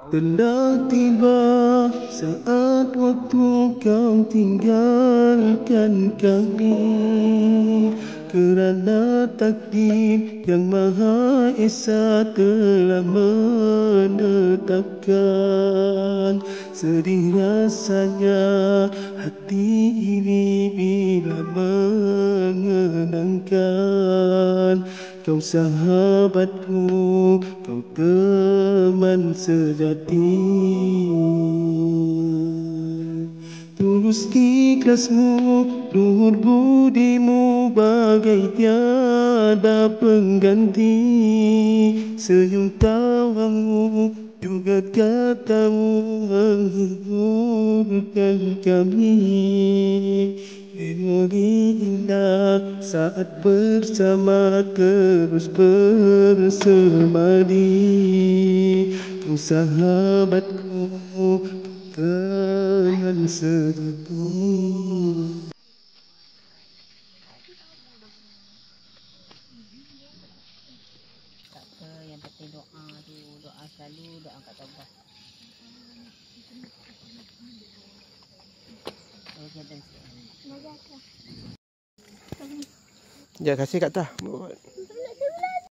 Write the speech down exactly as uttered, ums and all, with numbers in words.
Telah tiba saat waktu kau tinggalkan kami, kerana takdir yang Maha Esa telah menetapkan. Sedih rasanya hati ini bila mengenangkan kau sahabatku, kau teman sejati. Tulus ikhlasmu, luhur budimu bagai tiada pengganti. Senyum tawamu juga katamu menghiburkan kami. Memori indah saat bersama terus bersemadi. Kau sahabatku, teman sejati. Tak apa, yang penting doa tu, doa selalu, doa angkat taubat. Okey, dan Ya, kasih kat tah.